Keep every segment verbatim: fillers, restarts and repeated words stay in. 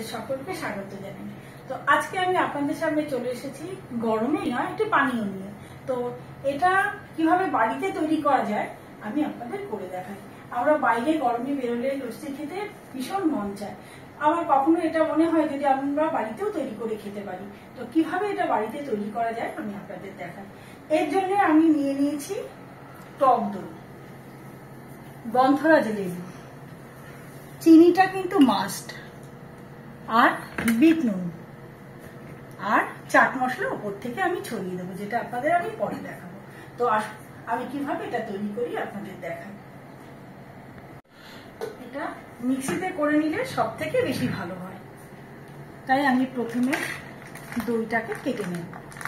আপনাদের সকলকে স্বাগত জানাই। তো আজকে আমি আপনাদের সামনে চলে এসেছি গরমেই নয় একটি পানীয় নিয়ে। তো এটা কিভাবে বাড়িতে তৈরি করা যায় আমি আপনাদের করে দেখাই। আমরা বাইরে গরমে বেরোলে লস্যি খেতে ভীষণ মন চায়, আমার কখনো এটা মনে হয় যদি আমরা বাড়িতেও তৈরি করে খেতে পারি। তো কিভাবে এটা বাড়িতে তৈরি করা যায় আমি আপনাদের দেখাই। এর জন্য আমি নিয়ে নিয়েছি টক দই, গন্ধরাজ লেবু, চিনিটা কিন্তু মাস্ট, আর বিট নুন, আর চাট মশলা উপর থেকে আমি ছড়িয়ে দেবো, যেটা আপনাদের আমি পরে দেখাবো। তো আমি কিভাবে এটা তৈরি করি আপনাদের দেখাই। এটা মিক্সিতে করে নিলে সব থেকে বেশি ভালো হয়, তাই আমি প্রথমে দইটাকে কেটে নেব।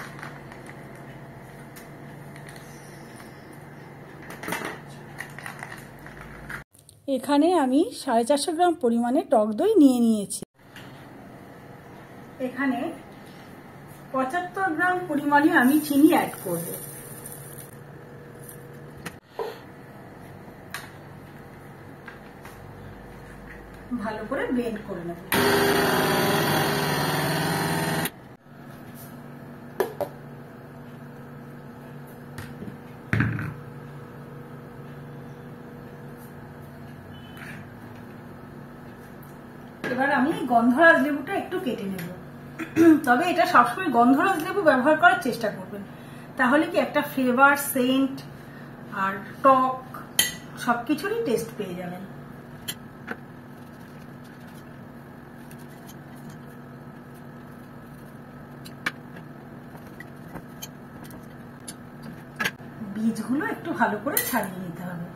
এখানে আমি সাড়ে চারশো গ্রাম পরিমাণে টক দই নিয়ে নিয়েছি। এখানে পঁচাত্তর গ্রাম পরিমাণে আমি চিনি অ্যাড করব। ভালো করে ব্লেন্ড করে নেব। এবার আমি গন্ধরাজ লেবুটা একটু কেটে নেব, তবে এটা সবসময় গন্ধরাজ লেবু ব্যবহার করার চেষ্টা করবেন, তাহলে কি একটা ফ্লেভার, সেন্ট আর টক সবকিছুরই টেস্ট পেয়ে যাবেন। বীজগুলো একটু ভালো করে ছাড়িয়ে নিতে হবে।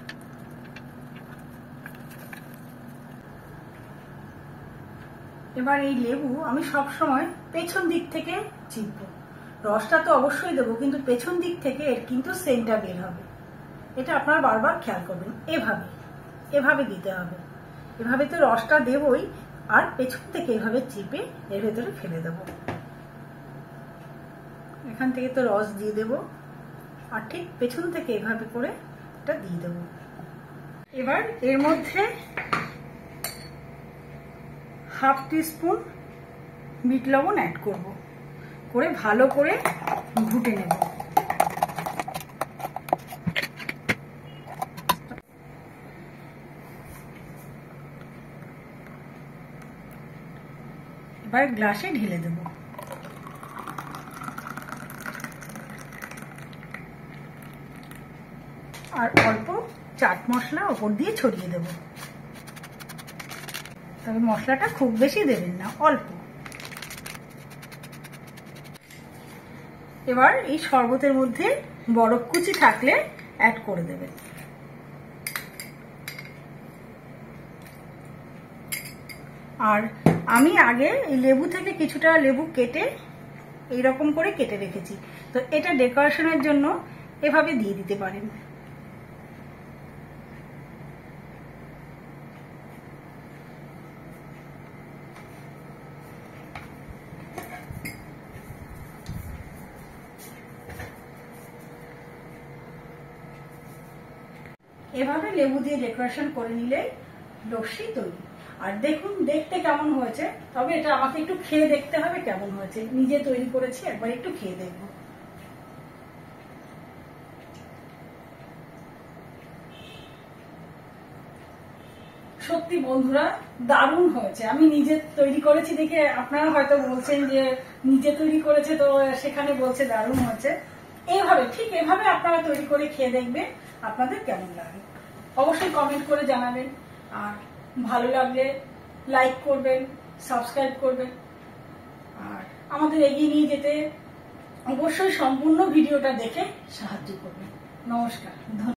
এবার এই লেবু আমি সব সময় পেছন দিক থেকে চিপবো। রসটা তো অবশ্যই দেবো, কিন্তু পেছন দিক থেকে এর কিন্তু সেন্টটা বের হবে। এটা আপনারা বারবার খেয়াল করবেন। এভাবে এভাবে দিতে হবে, এভাবে তো রসটা দেবই, আর পেছন থেকে এভাবে চিপে এর ভেতরে ফেলে দেব। এখান থেকে তো রস দিয়ে দেব, আর ঠিক পেছন থেকে এভাবে করে এটা দিয়ে দেব। এবার এর মধ্যে হাফ টিস্পুন বিট লবণ অ্যাড করব, করে ভালো করে ঘুটে নেব। এবার গ্লাসে ঢেলে দেব। আর অল্প চাট মশলা ওপর দিয়ে ছড়িয়ে দেব, তবে মশলাটা খুব বেশি দেবেন না, অল্প। এবার এই শরবতের মধ্যে বরফ কুচি থাকলে অ্যাড করে দেবেন। আর আমি আগে এই লেবু থেকে কিছুটা লেবু কেটে এইরকম করে কেটে রেখেছি, তো এটা ডেকোরেশনের জন্য এভাবে দিয়ে দিতে পারেন। এভাবে লেবু দিয়ে ডেকোরেশন করে নিলে লস্যি তৈরি। আর দেখুন দেখতে কেমন হয়েছে, তবে এটা আমাকে একটু খেয়ে দেখতে হবে কেমন হয়েছে। নিজে তৈরি করেছি, একবার একটু খেয়ে দেখব। সত্যি বন্ধুরা দারুণ হয়েছে। আমি নিজে তৈরি করেছি দেখে আপনারা হয়তো বলছেন যে নিজে তৈরি করেছে, তো সেখানে বলছে দারুণ হয়েছে। এইভাবে ঠিক এভাবে আপনারা তৈরি করে খেয়ে দেখবেন আপনাদের কেমন লাগে। অবশ্যই কমেন্ট করে জানাবেন, আর ভালো লাগলে লাইক করবেন, সাবস্ক্রাইব করবেন, আর আমাদের এগিয়ে নিয়ে যেতে অবশ্যই সম্পূর্ণ ভিডিওটা দেখে সাহায্য করবেন। নমস্কার।